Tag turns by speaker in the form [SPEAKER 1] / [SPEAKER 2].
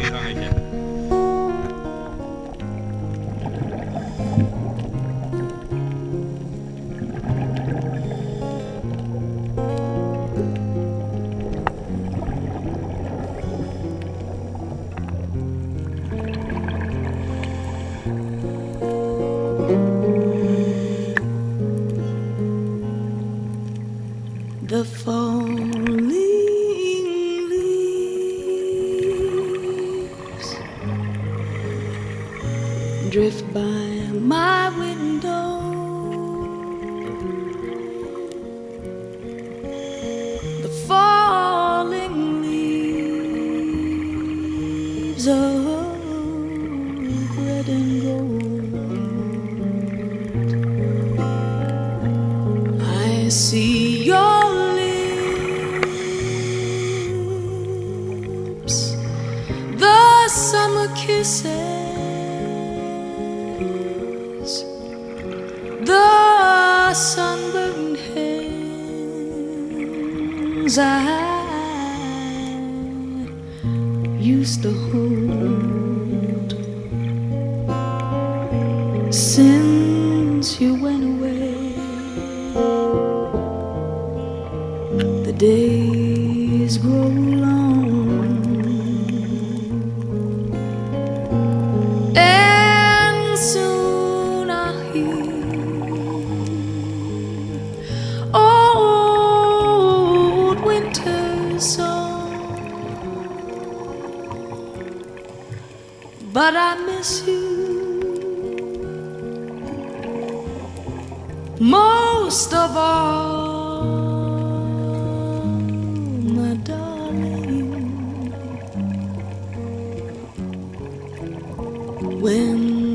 [SPEAKER 1] Dejan ahí quieto.
[SPEAKER 2] The falling leaves drift by my window. The falling leaves of red and gold. I see your lips, the summer kisses, the sunburned hands I used to hold. Since you went away, the days grow long, and soon I'll hear old winter's song. But I miss you most of all, my darling. When